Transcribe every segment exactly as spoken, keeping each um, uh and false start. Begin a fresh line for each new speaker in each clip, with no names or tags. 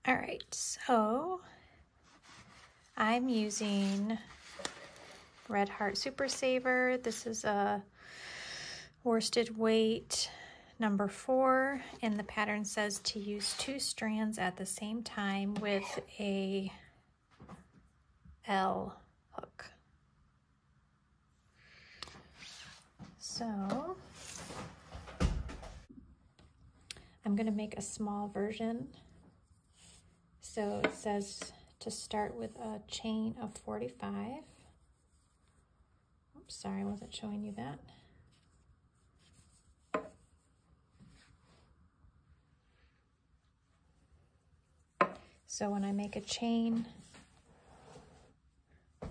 All right, so I'm using Red Heart Super Saver. This is a worsted weight number four, and the pattern says to use two strands at the same time with a L hook. So I'm going to make a small version. So it says to start with a chain of forty-five. Oops, sorry, I wasn't showing you that. So when I make a chain, I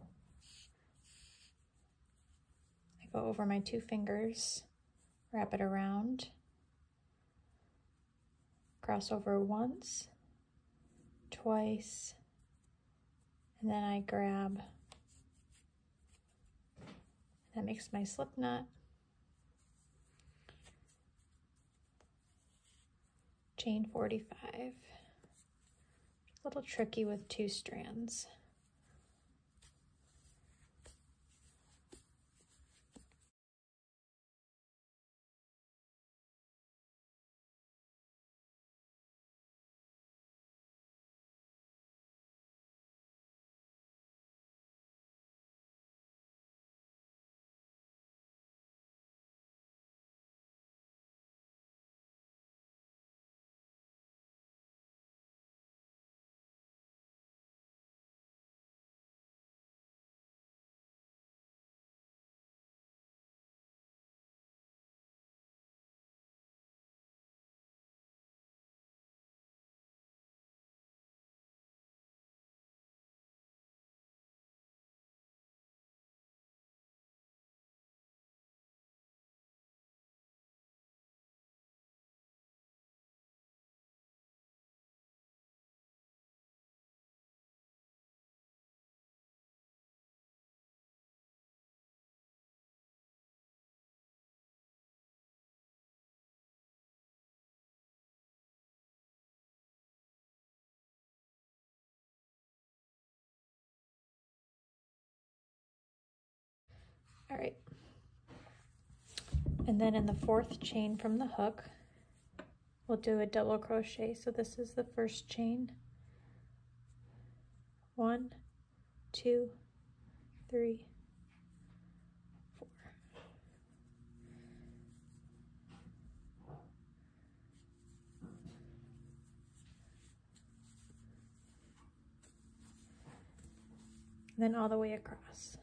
go over my two fingers, wrap it around, cross over once, twice, and then I grab, that makes my slip knot. Chain forty-five. A little tricky with two strands. All right. And then in the fourth chain from the hook, we'll do a double crochet. So this is the first chain. One, two, three, four. And then all the way across.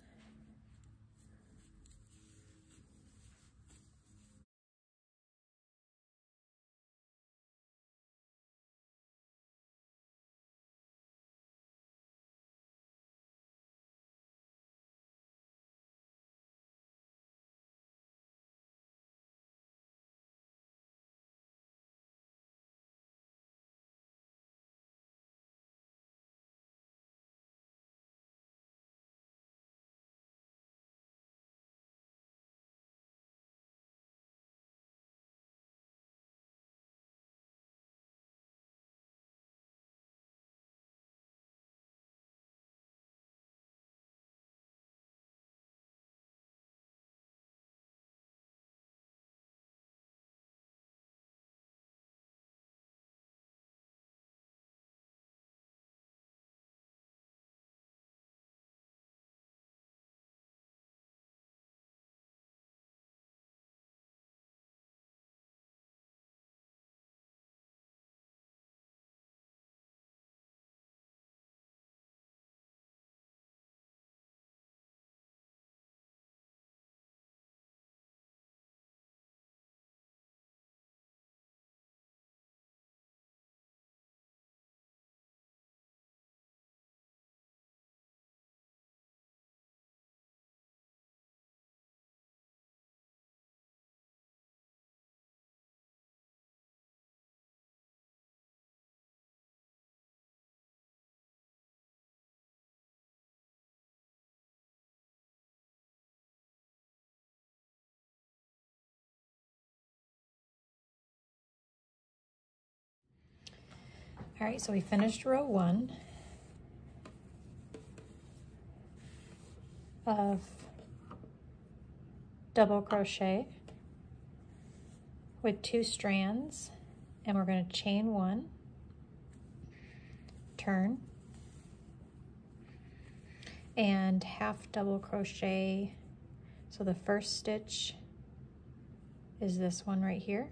All right, so we finished row one of double crochet with two strands, and we're going to chain one, turn, and half double crochet. So the first stitch is this one right here.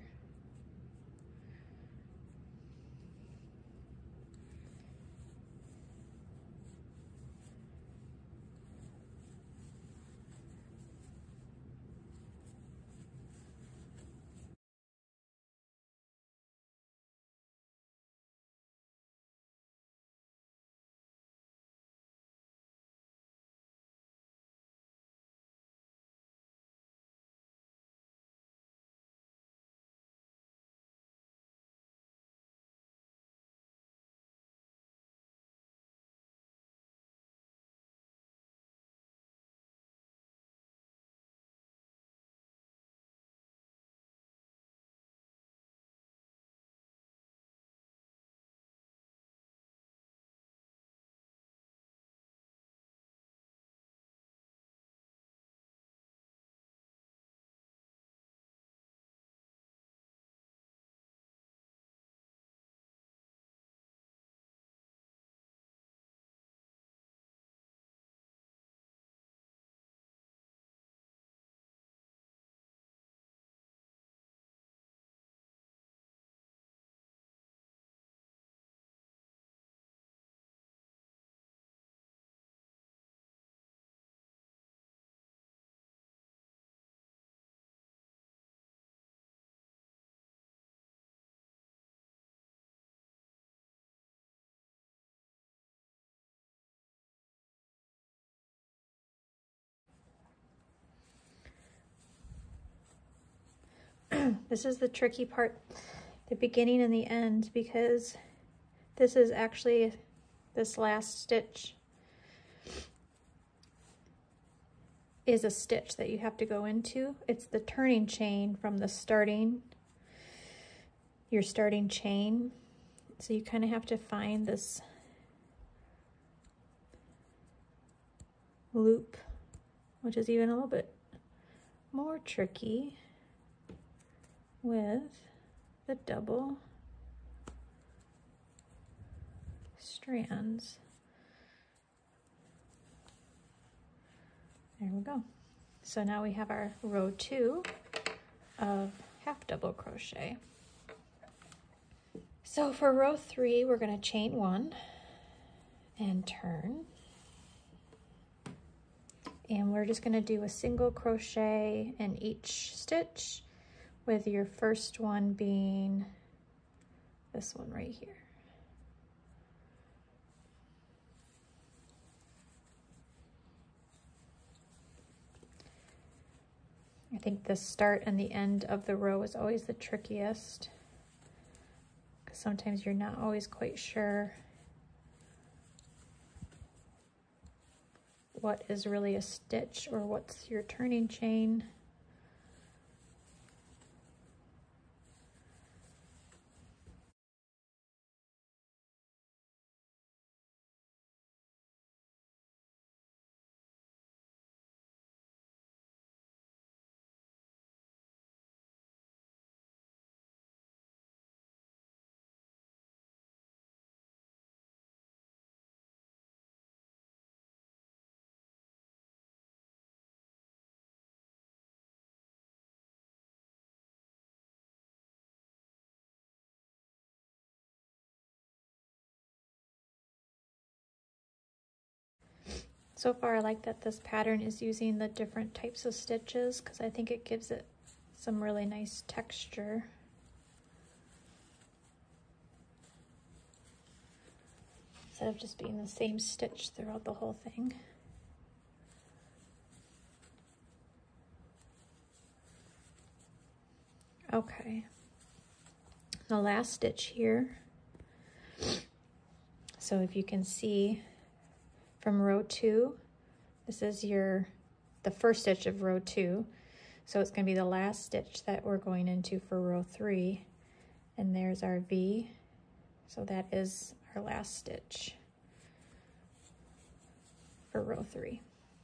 This is the tricky part, the beginning and the end, because this is actually this last stitch is a stitch that you have to go into. It's the turning chain from the starting, your starting chain. So you kind of have to find this loop, which is even a little bit more tricky with the double strands. There we go. So now we have our row two of half double crochet. So for row three, we're going to chain one and turn. And we're just going to do a single crochet in each stitch, with your first one being this one right here. I think the start and the end of the row is always the trickiest, because sometimes you're not always quite sure what is really a stitch or what's your turning chain. So far, I like that this pattern is using the different types of stitches, because I think it gives it some really nice texture. Instead of just being the same stitch throughout the whole thing. Okay. The last stitch here. So if you can see, from row two, this is your, the first stitch of row two. So it's gonna be the last stitch that we're going into for row three. And there's our V. So that is our last stitch for row three.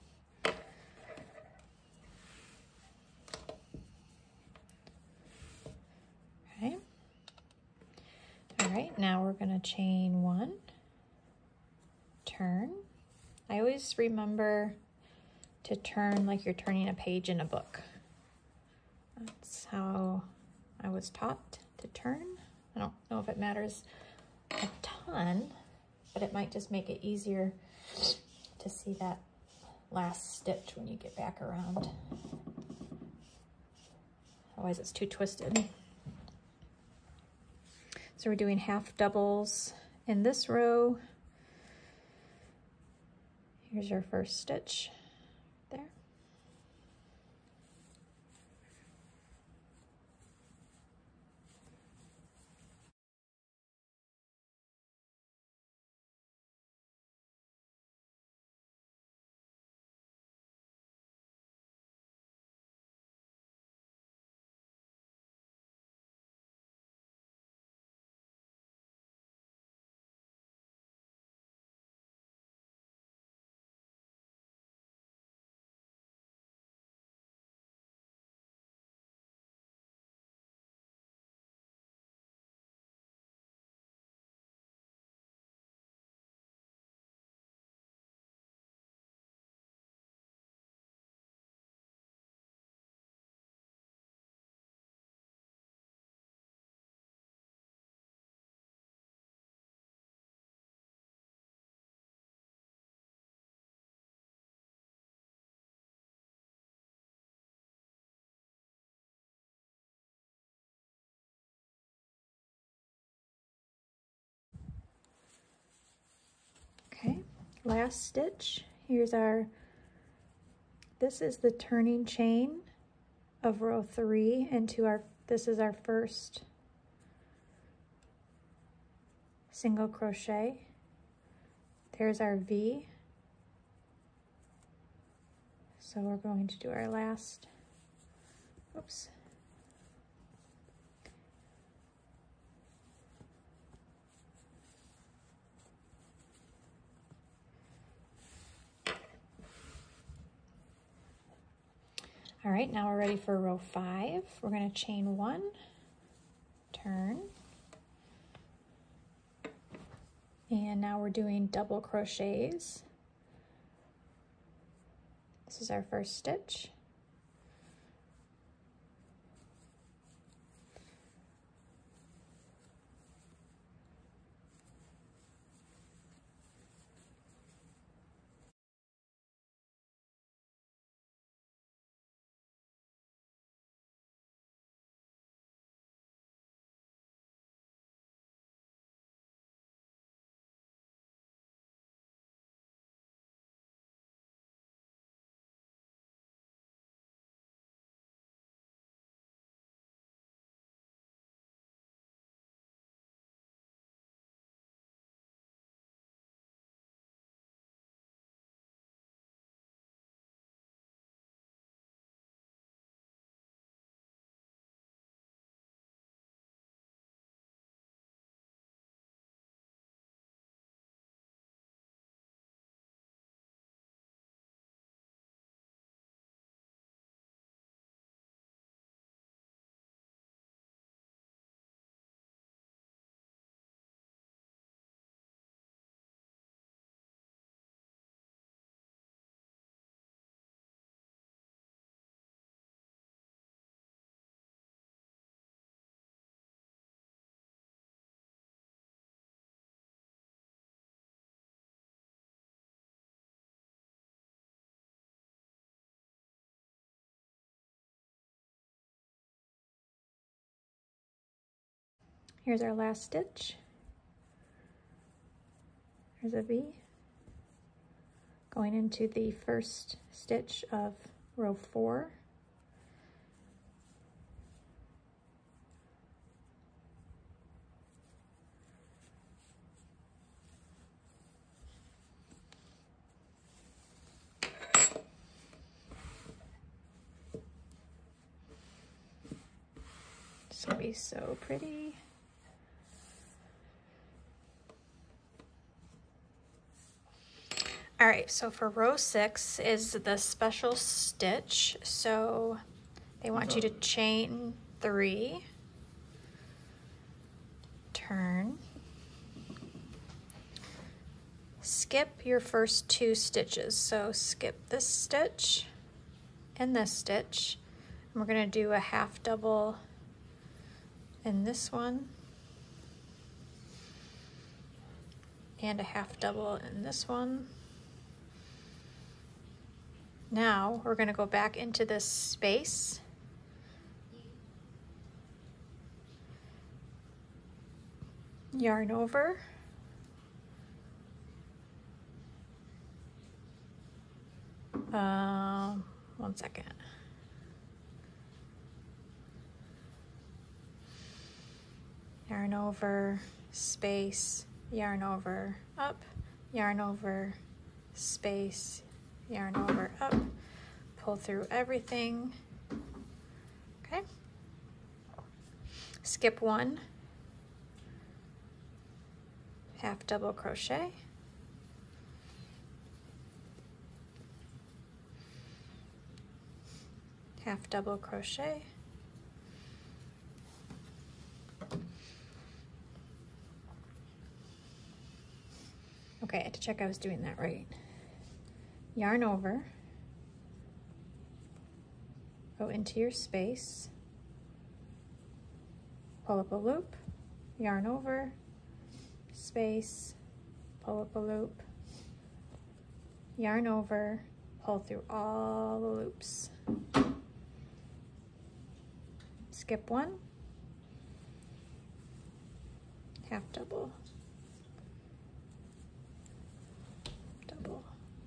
Okay. All right, now we're gonna chain one, turn. I always remember to turn like you're turning a page in a book. That's how I was taught to turn. I don't know if it matters a ton, but it might just make it easier to see that last stitch when you get back around. Otherwise it's too twisted. So we're doing half doubles in this row. Here's your first stitch there. Okay, last stitch. Here's our, this is the turning chain of row three into our, this is our first single crochet. There's our V. So we're going to do our last, oops. All right, now we're ready for row five. We're gonna chain one, turn, and now we're doing double crochets. This is our first stitch. Here's our last stitch. Here's a V. Going into the first stitch of row four. It's gonna be so pretty. All right, so for row six is the special stitch. So they want you to chain three, turn, skip your first two stitches. So skip this stitch and this stitch. And we're gonna do a half double in this one and a half double in this one. Now we're going to go back into this space, yarn over, um, one second, yarn over, space, yarn over, up, yarn over, space, yarn over, up, pull through everything, okay? Skip one, half double crochet, half double crochet, okay, I had to check I was doing that right. Yarn over, go into your space, pull up a loop, yarn over, space, pull up a loop, yarn over, pull through all the loops. Skip one, half double, double.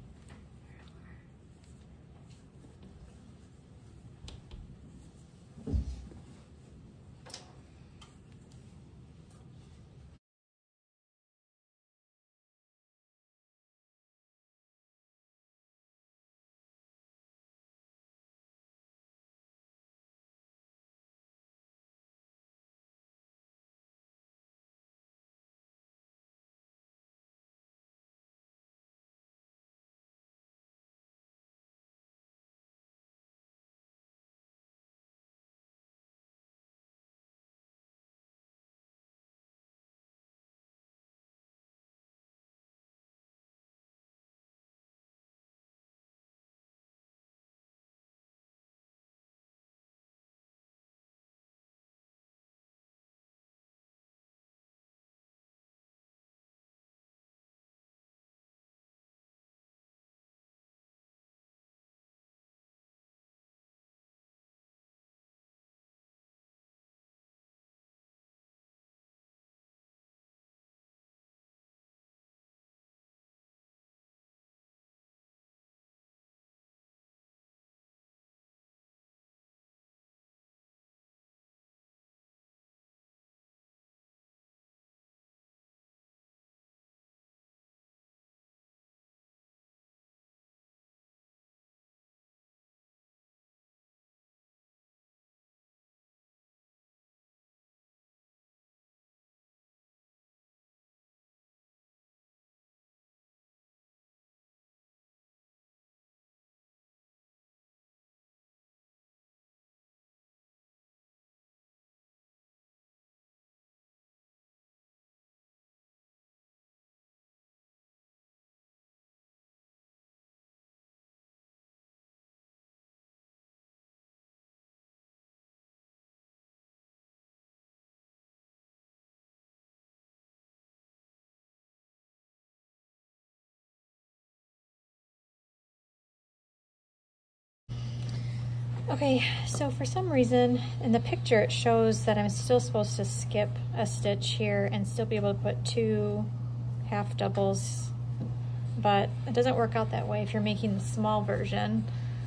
Okay, so for some reason in the picture it shows that I'm still supposed to skip a stitch here and still be able to put two half doubles, but it doesn't work out that way if you're making the small version.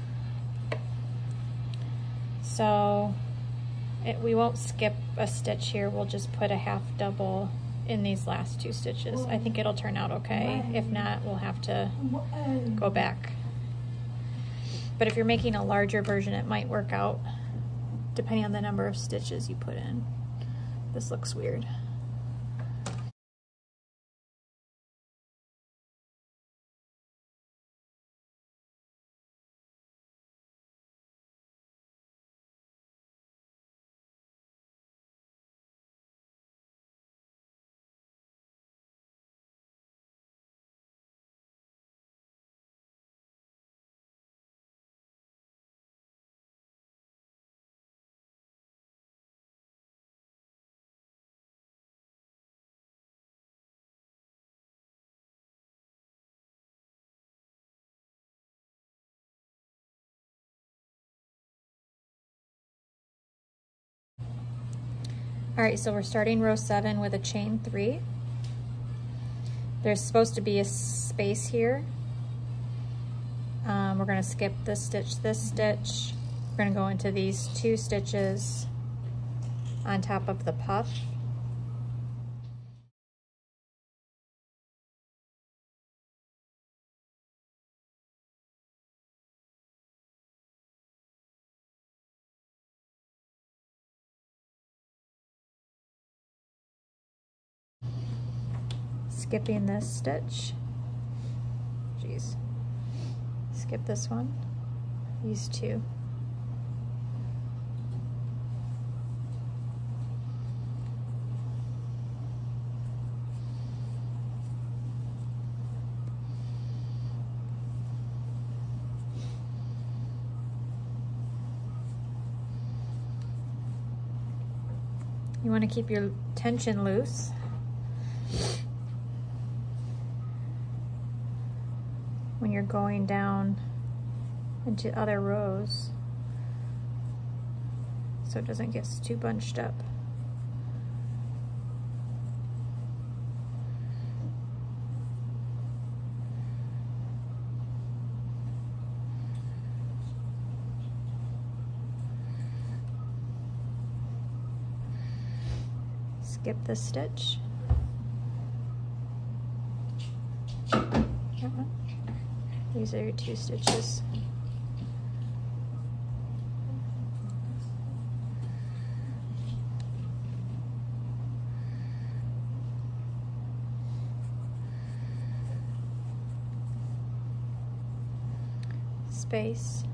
So it, we won't skip a stitch here, we'll just put a half double in these last two stitches. I think it'll turn out okay. If not, we'll have to go back. But if you're making a larger version, it might work out depending on the number of stitches you put in. This looks weird. All right, so we're starting row seven with a chain three. There's supposed to be a space here. Um, we're gonna skip this stitch, this stitch. We're gonna go into these two stitches on top of the puff. Skipping this stitch. Jeez. Skip this one. These two. You want to keep your tension loose. When you're going down into other rows, so it doesn't get too bunched up. Skip this stitch. That one. These are your two stitches. Space.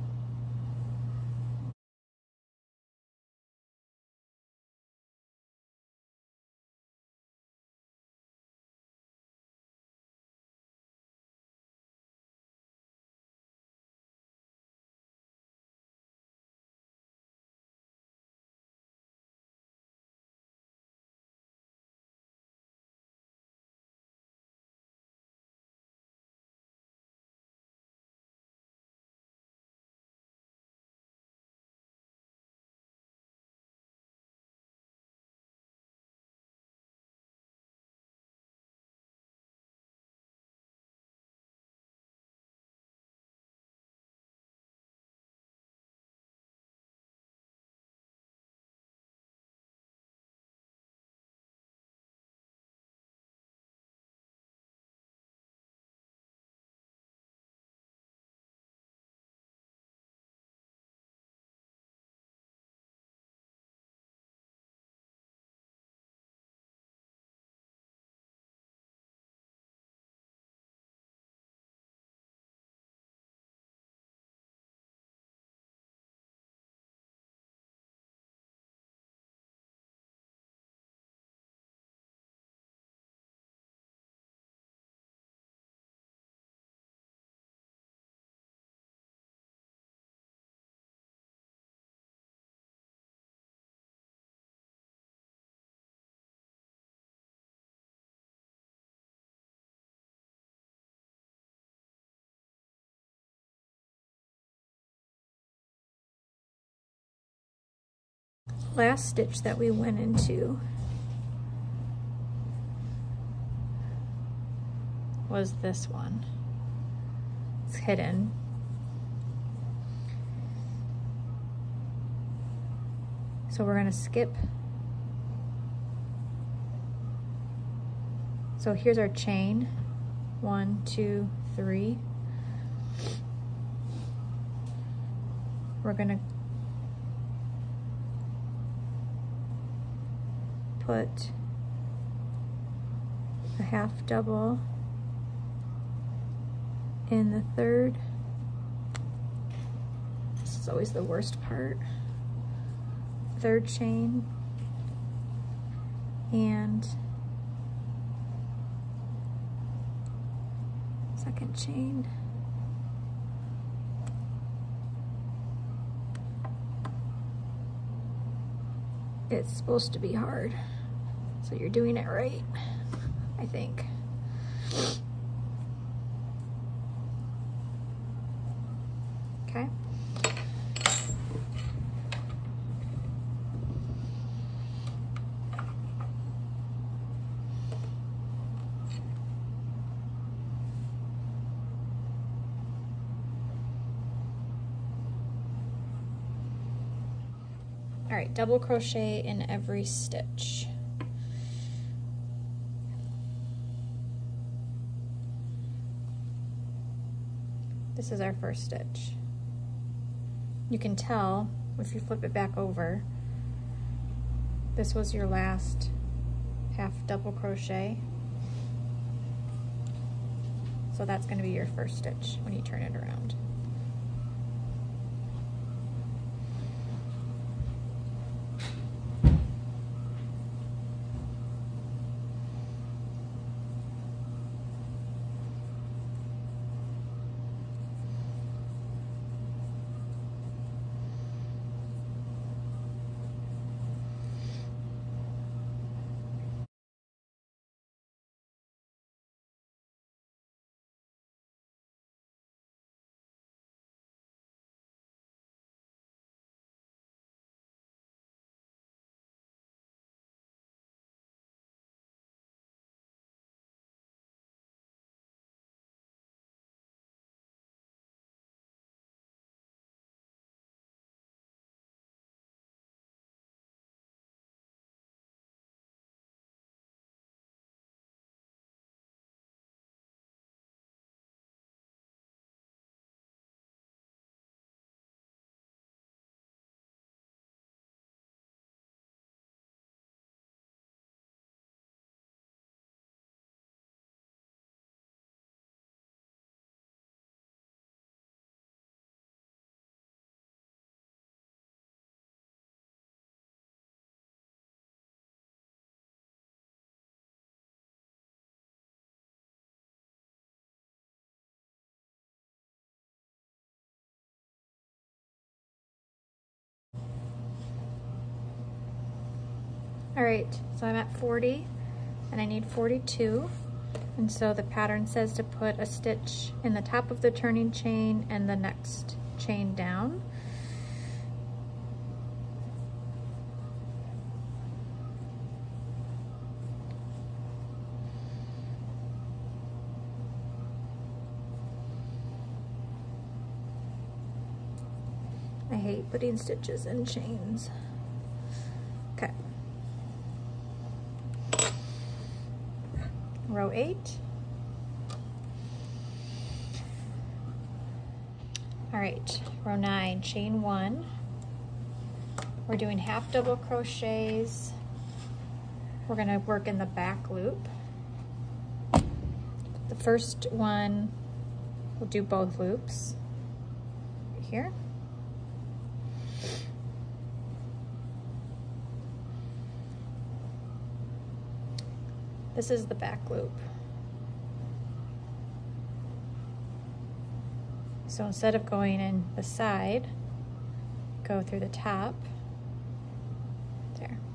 Last stitch that we went into was this one. It's hidden. So we're going to skip. So here's our chain. One, two, three. We're going to put a half double in the third. This is always the worst part. Third chain and second chain. It's supposed to be hard, so you're doing it right, I think. Okay. All right, double crochet in every stitch. This is our first stitch. You can tell if you flip it back over, this was your last half double crochet. So that's going to be your first stitch when you turn it around. All right, so I'm at forty and I need forty-two. And so the pattern says to put a stitch in the top of the turning chain and the next chain down. I hate putting stitches in chains. Okay. Row eight. All right, row nine, chain one. We're doing half double crochets. We're gonna work in the back loop. The first one, we'll do both loops right here. This is the back loop. So instead of going in the side, go through the top, there.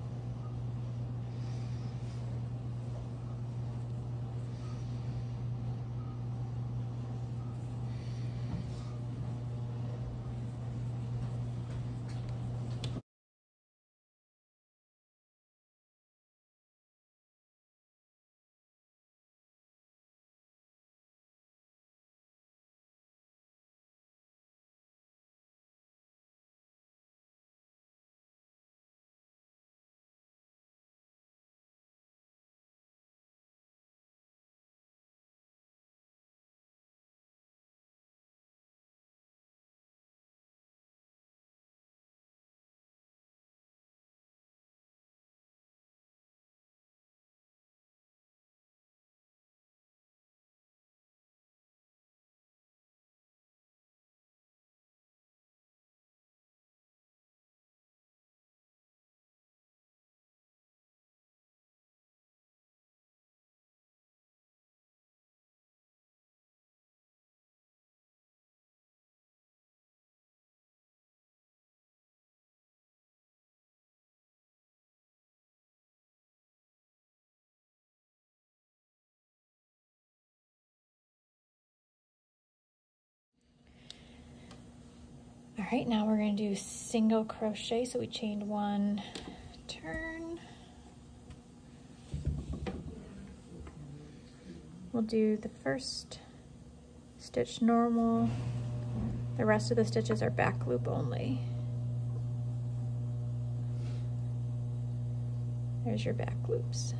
All right, now we're going to do single crochet. So we chained one, turn. We'll do the first stitch normal. The rest of the stitches are back loop only. There's your back loops.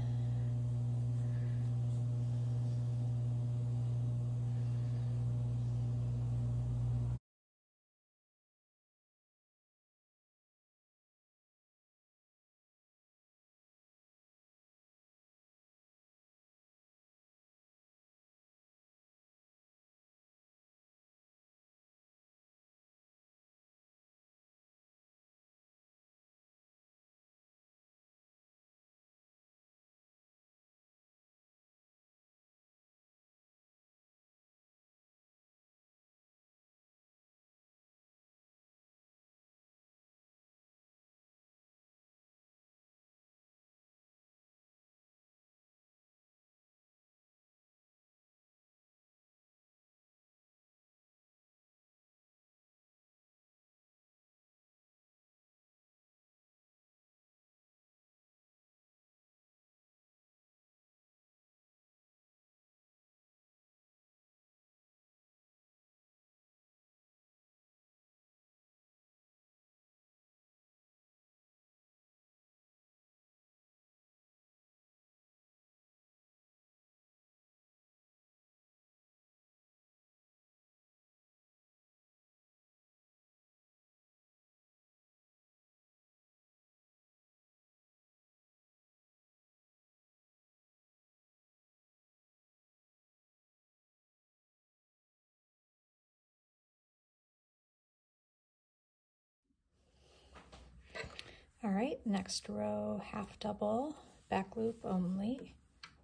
All right, next row, half double, back loop only.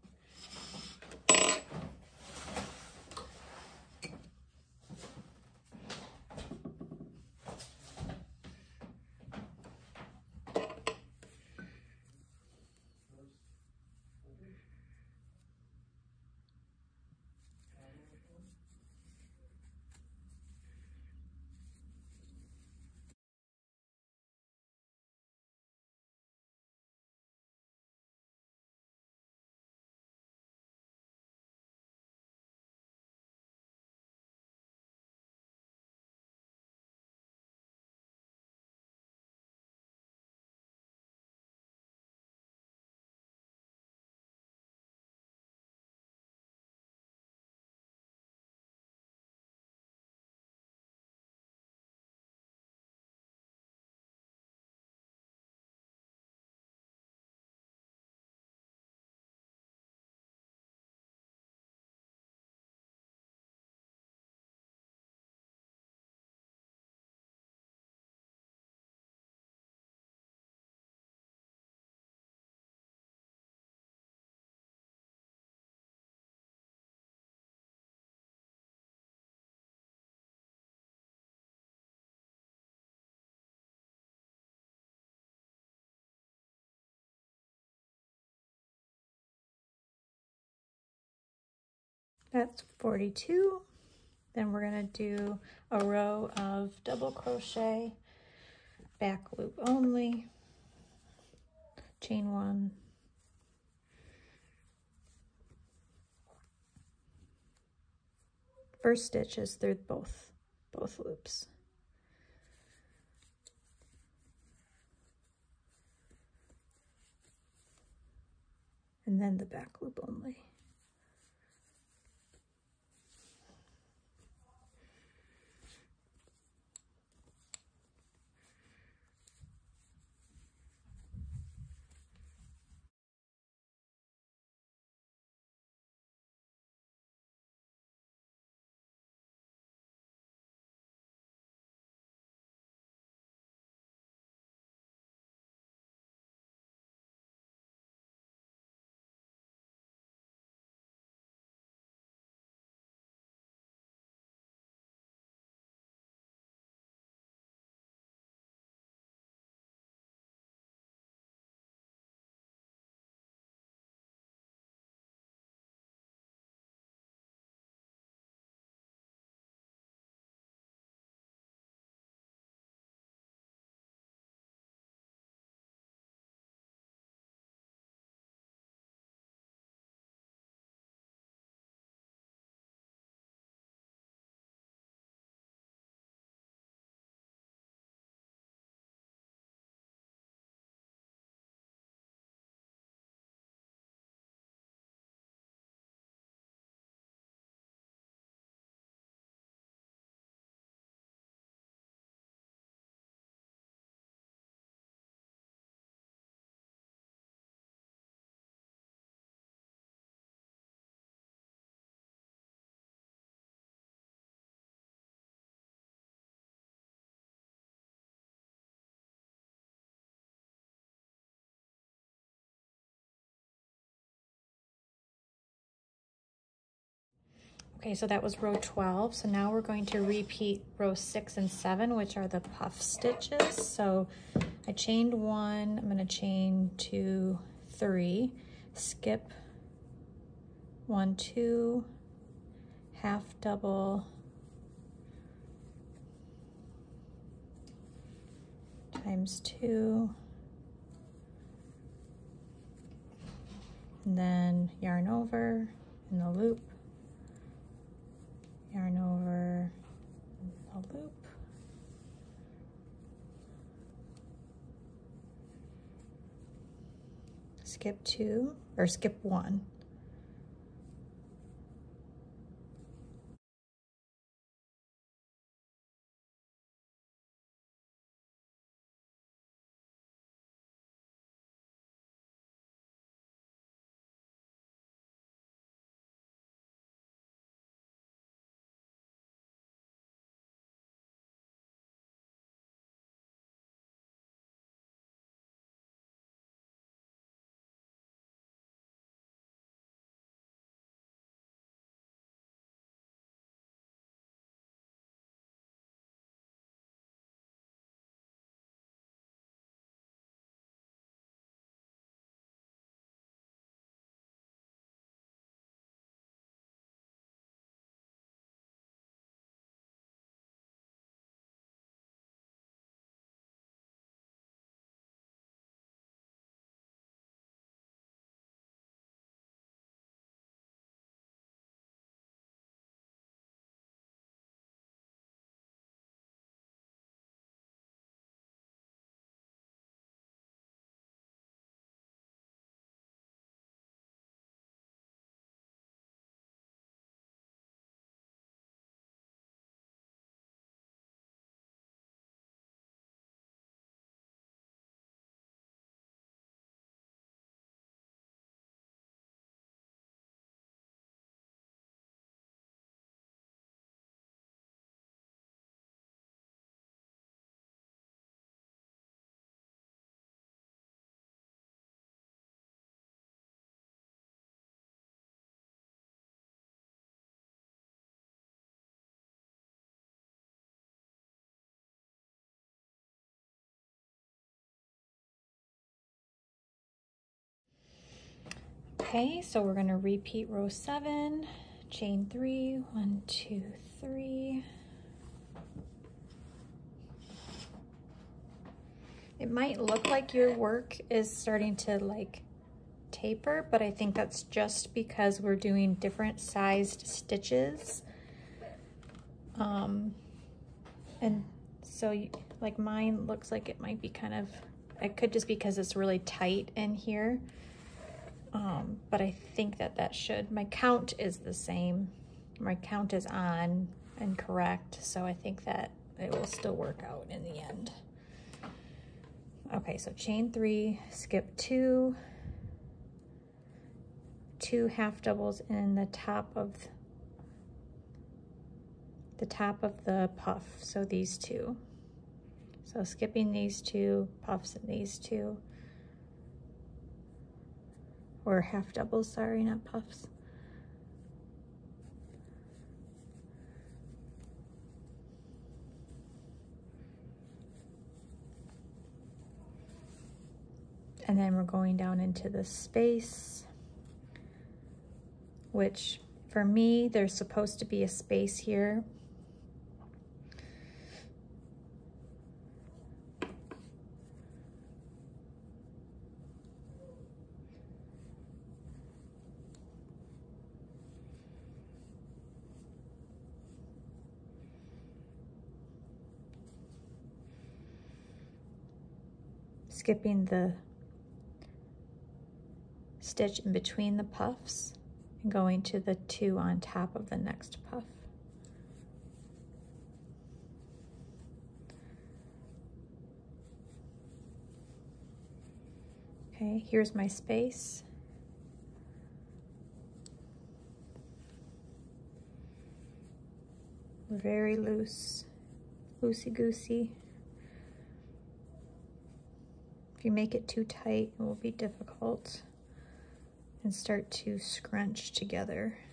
That's forty-two. Then we're gonna do a row of double crochet, back loop only, chain one, first stitch is through both, both loops. And then the back loop only. Okay, so that was row twelve. So now we're going to repeat row six and seven, which are the puff stitches. So I chained one, I'm gonna chain two, three, skip one, two, half double, times two, and then yarn over in the loop, yarn over in the loop, skip two, or skip one, Okay, so we're gonna repeat row seven, chain three, one, two, three. It might look like your work is starting to like taper, but I think that's just because we're doing different sized stitches. Um, and so you, like mine looks like it might be kind of, it could just because it's really tight in here. Um, but I think that that should, my count is the same. My count is on and correct. So I think that it will still work out in the end. Okay, so chain three, skip two, two half doubles in the top of the top of the puff. So these two. So skipping these two, puffs in these two. Or half doubles, sorry, not puffs. And then we're going down into the space, which for me, there's supposed to be a space here. Skipping the stitch in between the puffs and going to the two on top of the next puff. Okay, here's my space. Very loose, loosey-goosey. If you make it too tight, it will be difficult and start to scrunch together.